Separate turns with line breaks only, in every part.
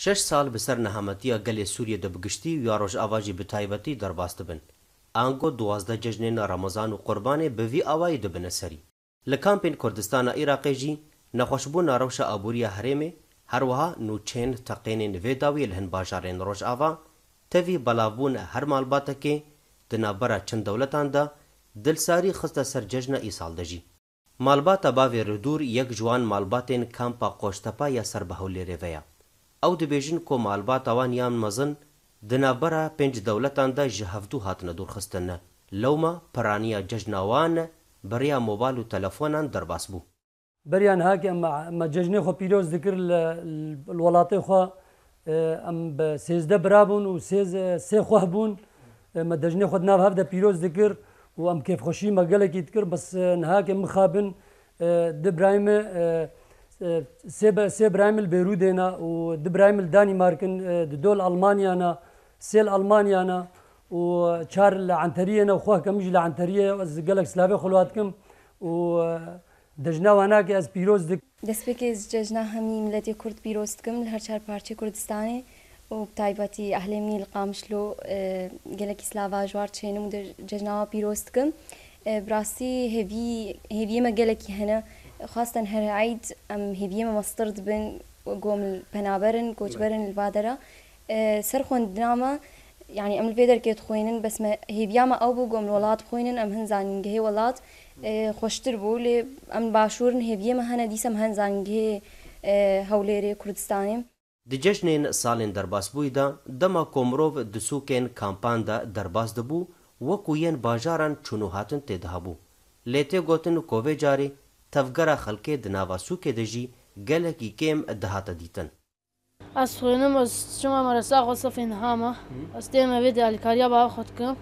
6 سال بسر نهامتیا گل سوریه د بگشتی و روج آواجی بتایبتی در باست بن. آنگو 12 جشنین رمضان و قربان به وی آوای دبن سری. لکامپین کردستان عراقی جی نخوشبون روش آبوری حرمه هر وها نوچین تقینین ویداوی لهن باشارین روش آوا توی بلاوون هر مالباته که دنابرا چند دولتان دا دلساری خسته سر جشن ایسال دجی. مالباتا باوی ردور یک جوان مالباتین کامپا قوشتپا یا سر بهولی رویا. او دبیجن کو مالباتا وان یام مزن دنابرا 5 دولتان دا جهفتو هاتن دور خستن. لوما پرانیا جشنوان بریا موبایل و تلفونان در باس بو.
بريان هاك اما ججني خو بيروز ذكر الولاطي خو ام بسيزده برابون سي خو هبون ما دجني خو ناف هبدا بيروز ذكر وام كيف خوشي ما قالك يذكر بس نهاك مخابن دبرايم سي برايم البيرودينا ودبرايم الدانماركن دول المانيانا سيل المانيانا وشار العنترينا وخوه كمجي العنتريه قالك سلافي خلواتكم و دجنا وانا که از پیروز دک
دست به که از ججنا همی ملتی کرد پیروز کم لهر چهار پارچه کردستانه و بتایباتی اهل منی القامشلو گلکی سلاوا جوار چینم در ججنا پیروز کم براستی هیوی ما گلکی هنا خاصة هر عيد هیوی ما مسترد بن قوم البنابرن كوجبرن البادرة سرخون دناما يعني ام الفيدر كيت خوينن بس ما هيبياما او بو قوم الولاد خوينن ام هنزان جهي ولاد خوشتر بو لي ام باشورن هيبياما هنا ديسم هنزان جهي هوليري كردستاني
د جشنین سالین درباس بویدا دما کومروف د سوکن کامپان دا درباس دبو وکوین باجاران چونو هاتن تدهبو لیته گوتن کووی جاری تفگرا خلکه دناوا سوکه دجی گلکی کم دهات دیتن
از خوینم از شما مرسا خو صفین هاما از تیم وید الکاریا با خود کم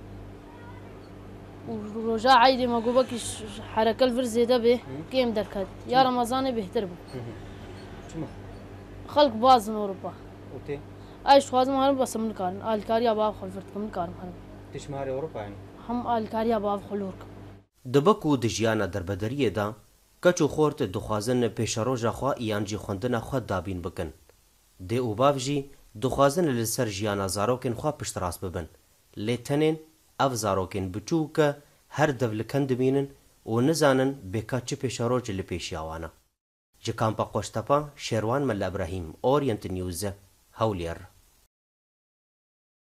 و رجا عیدی ما گوبا که حرکت الفرزیده به کم درکد یا رمضان بهتر بود خلق باز اوروبا
اوتي
ايش خوازم هرم بس من كارن الكاريا باب خلفرت من كارن هرم
تشماري اوروبا يعني
هم الكاريا باب خلورك
دبکو د ژیانه دربدریه دا کچو خورت دخوازن پیشروجا خو یانجی خوندنه خو دابین بکن د اوباوجی دخوازن لسر ژیانه زاروکن خو پشتراس ببن لتنن اف زاروکن بچوک هر دولکند بینن و نزانن بکاچ پیشروج لپیشیاوانه جکامپا قوشتپا شیروان مل ابراهیم اورینت نیوز هولیر